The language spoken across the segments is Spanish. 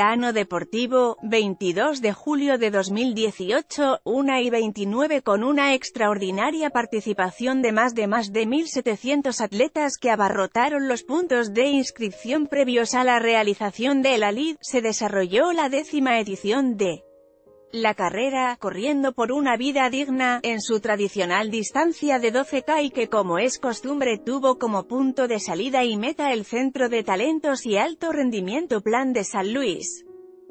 Plano deportivo, 22 de julio de 2018, 1:29 con una extraordinaria participación de más de 1.700 atletas que abarrotaron los puntos de inscripción previos a la realización de la lid, se desarrolló la 10ª edición de la carrera, corriendo por una vida digna, en su tradicional distancia de 12K y que como es costumbre tuvo como punto de salida y meta el Centro de Talentos y Alto Rendimiento Plan de San Luis.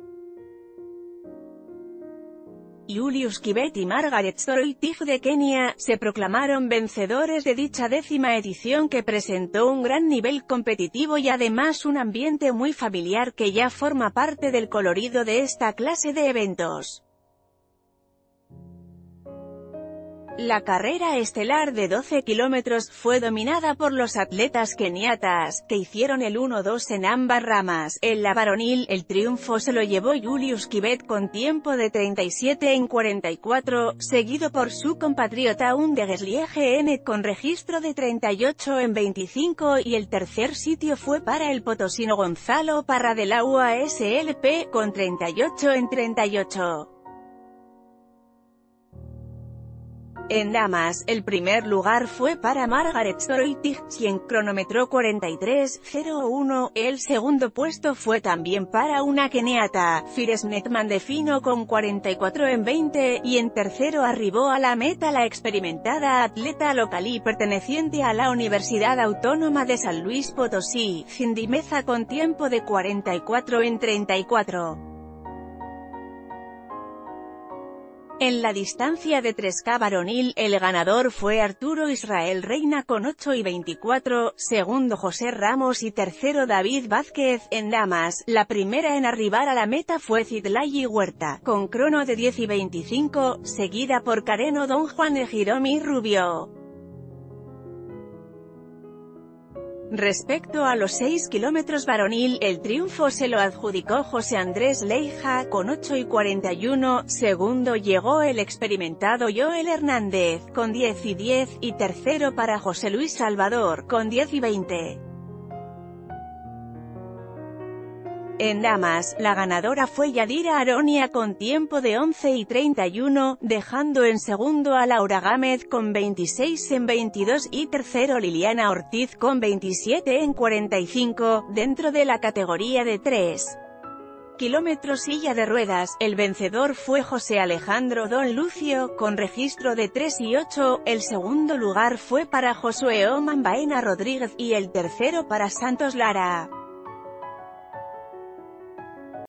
Julius Kibet y Margaret Soroitig de Kenia, se proclamaron vencedores de dicha 10ª edición que presentó un gran nivel competitivo y además un ambiente muy familiar que ya forma parte del colorido de esta clase de eventos. La carrera estelar de 12 kilómetros fue dominada por los atletas keniatas, que hicieron el 1-2 en ambas ramas. En la varonil, el triunfo se lo llevó Julius Kibet con tiempo de 37:44, seguido por su compatriota Undegezlie GN con registro de 38:25 y el tercer sitio fue para el potosino Gonzalo Parra de la UASLP, con 38:38. En damas, el primer lugar fue para Margaret Soroitig, quien cronometró 43:01, el segundo puesto fue también para una keniata, Firesnet Mandefino con 44:20, y en tercero arribó a la meta la experimentada atleta local y perteneciente a la Universidad Autónoma de San Luis Potosí, Cindy Meza con tiempo de 44:34. En la distancia de 3K varonil, el ganador fue Arturo Israel Reina con 8:24, segundo José Ramos y tercero David Vázquez. En damas, la primera en arribar a la meta fue Citlali Huerta, con crono de 10:25, seguida por Karen Don Juan de Giromi Rubio. Respecto a los 6 kilómetros varonil, el triunfo se lo adjudicó José Andrés Leija, con 8:41, segundo llegó el experimentado Joel Hernández, con 10:10, y tercero para José Luis Salvador, con 10:20. En damas, la ganadora fue Yadira Aronia con tiempo de 11:31, dejando en segundo a Laura Gámez con 26:22 y tercero Liliana Ortiz con 27:45, dentro de la categoría de 3 kilómetros silla de ruedas. El vencedor fue José Alejandro Don Lucio, con registro de 3:08, el segundo lugar fue para Josué Oman Baena Rodríguez, y el tercero para Santos Lara.